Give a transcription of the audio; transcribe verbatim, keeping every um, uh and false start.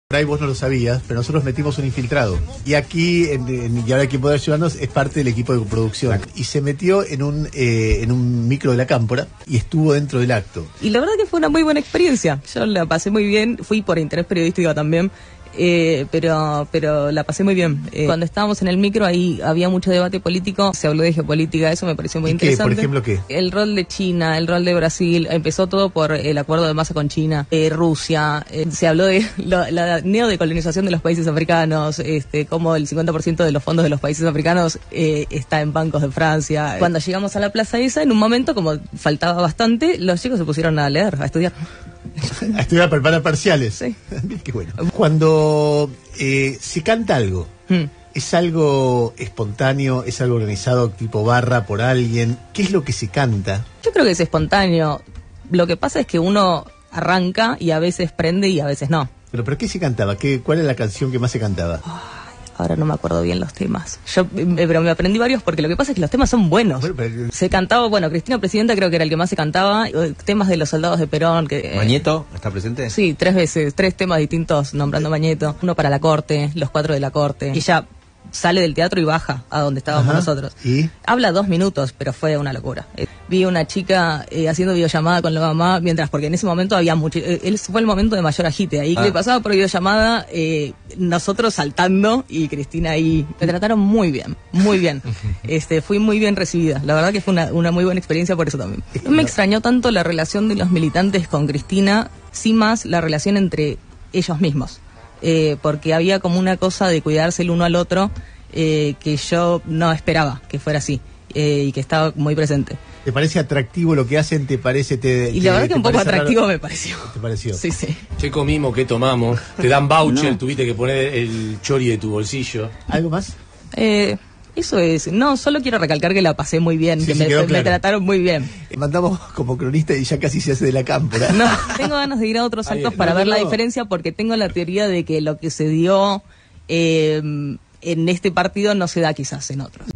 Por ahí vos no lo sabías, pero nosotros metimos un infiltrado. Y aquí, en, en, y ahora quien puede ayudarnos, es parte del equipo de producción. Y se metió en un eh, en un micro de la Cámpora y estuvo dentro del acto. Y la verdad que fue una muy buena experiencia. Yo la pasé muy bien, fui por interés periodístico también. Eh, pero pero la pasé muy bien. Eh, cuando estábamos en el micro ahí había mucho debate político, se habló de geopolítica, eso me pareció muy ¿Y interesante. qué? ¿Por ejemplo qué? El rol de China, el rol de Brasil, empezó todo por el acuerdo de Massa con China, eh, Rusia, eh, se habló de lo, la neodecolonización de los países africanos, este, cómo el cincuenta por ciento de los fondos de los países africanos eh, está en bancos de Francia. Cuando llegamos a la plaza esa, en un momento, como faltaba bastante, los chicos se pusieron a leer, a estudiar. A estudiar, preparar parciales. Sí. Qué bueno. Cuando eh, se canta algo, hmm. ¿es algo espontáneo? ¿Es algo organizado tipo barra por alguien? ¿Qué es lo que se canta? Yo creo que es espontáneo. Lo que pasa es que uno arranca y a veces prende y a veces no. ¿Pero, pero qué se cantaba? ¿Qué, ¿Cuál es la canción que más se cantaba? Oh. Ahora no me acuerdo bien los temas. Yo, pero me aprendí varios porque lo que pasa es que los temas son buenos. Bueno, pero... Se cantaba, bueno, Cristina Presidenta creo que era el que más se cantaba. Temas de los soldados de Perón. Que, ¿Mañeto está presente? Sí, tres veces, tres temas distintos nombrando Mañeto. Uno para la corte, los cuatro de la corte. Y ella sale del teatro y baja a donde estábamos Ajá. nosotros. ¿Y? Habla dos minutos, pero fue una locura. Eh, vi una chica eh, haciendo videollamada con la mamá, mientras, porque en ese momento había mucho, eh, él fue el momento de mayor agite. Ahí ah. que pasaba por videollamada, eh, nosotros saltando y Cristina ahí. Me trataron muy bien, muy bien. este Fui muy bien recibida. La verdad que fue una, una muy buena experiencia por eso también. No me extrañó tanto la relación de los militantes con Cristina, sí más la relación entre ellos mismos. Eh, porque había como una cosa de cuidarse el uno al otro eh, que yo no esperaba que fuera así eh, y que estaba muy presente. ¿Te parece atractivo lo que hacen? ¿Te parece? Te, y la te, verdad que un poco atractivo raro? me pareció. ¿Te pareció? Sí, sí. ¿Qué comimos? ¿Qué tomamos? Te dan voucher, no. Tuviste que poner el chori de tu bolsillo. ¿Algo más? Eh... Eso es, no, solo quiero recalcar que la pasé muy bien, sí, que sí, me, claro. me trataron muy bien. Eh, mandamos como cronista y ya casi se hace de la Cámpora. No, tengo ganas de ir a otros actos Ay, para no, ver no, la no. diferencia, porque tengo la teoría de que lo que se dio eh, en este partido no se da quizás en otros.